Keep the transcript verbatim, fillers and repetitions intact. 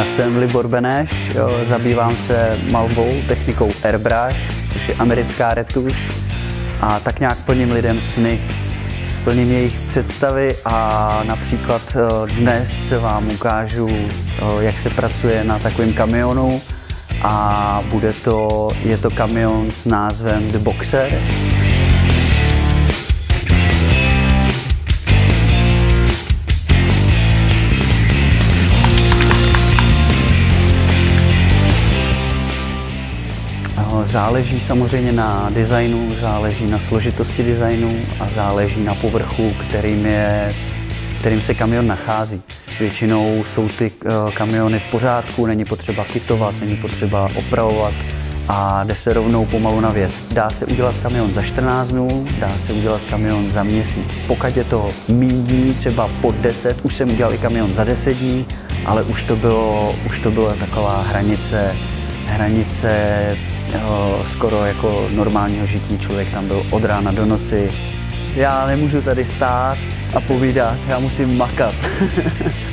jsem Libor Beneš, jo, zabývám se malbou technikou airbrush, což je americká retuš, a tak nějak plním lidem sny. Splním jejich představy a například dnes vám ukážu, jak se pracuje na takovém kamionu, a bude to, je to kamion s názvem The Boxer. Záleží samozřejmě na designu, záleží na složitosti designu a záleží na povrchu, kterým, je, kterým se kamion nachází. Většinou jsou ty kamiony v pořádku, není potřeba kitovat, není potřeba opravovat a jde se rovnou pomalu na věc. Dá se udělat kamion za čtrnáct dnů, dá se udělat kamion za měsíc. Pokud je to méně dní, třeba pod deset, už jsem udělal i kamion za deset dní, ale už to bylo, už to byla taková hranice, hranice skoro jako normálního žití, člověk tam byl od rána do noci. Já nemůžu tady stát a povídat, já musím makat.